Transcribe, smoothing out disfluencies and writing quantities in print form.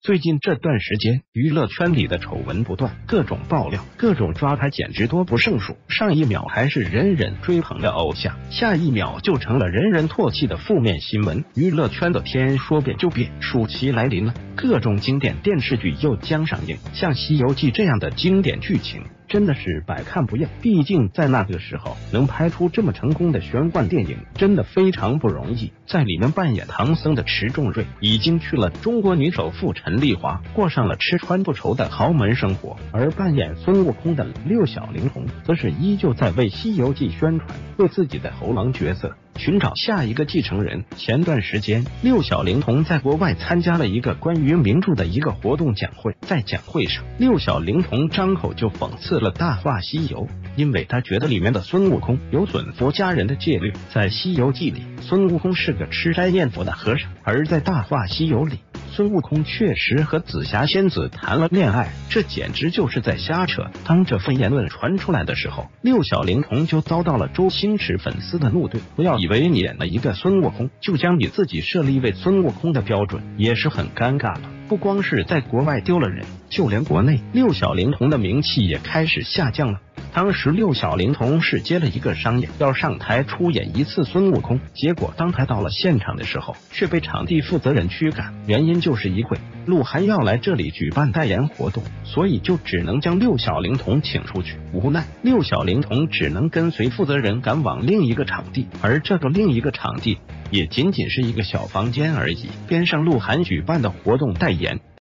最近这段时间，娱乐圈里的丑闻不断，各种爆料，各种抓拍，简直多不胜数。上一秒还是人人追捧的偶像，下一秒就成了人人唾弃的负面新闻。娱乐圈的天说变就变，暑期来临了，各种经典电视剧又将上映，像《西游记》这样的经典剧情真的是百看不厌。毕竟在那个时候能拍出这么成功的玄幻电影，真的非常不容易。在里面扮演唐僧的迟重瑞已经去了中国女首富陈丽华，过上了吃穿不愁的豪门生活，而扮演孙悟空的六小龄童则是依旧在为《西游记》宣传，为自己的猴郎角色寻找下一个继承人。前段时间，六小龄童在国外参加了一个关于名著的一个活动讲会，在讲会上，六小龄童张口就讽刺了《大话西游》，因为他觉得里面的孙悟空有损佛家人的戒律。在《西游记》里，孙悟空是个吃斋念佛的和尚，而在《大话西游》里，孙悟空确实和紫霞仙子谈了恋爱，这简直就是在瞎扯。当这份言论传出来的时候，六小龄童就遭到了周星驰粉丝的怒怼。不要以为你演了一个孙悟空，就将你自己设立为孙悟空的标准，也是很尴尬的。不光是在国外丢了人，就连国内六小龄童的名气也开始下降了。当时六小龄童是接了一个商演，要上台出演一次孙悟空，结果当他到了现场的时候，却被场地负责人驱赶，原因就是一会鹿晗要来这里举办代言活动，所以就只能将六小龄童请出去。无奈六小龄童只能跟随负责人赶往另一个场地，而这个另一个场地也仅仅是一个小房间而已，边上鹿晗举办的活动代言，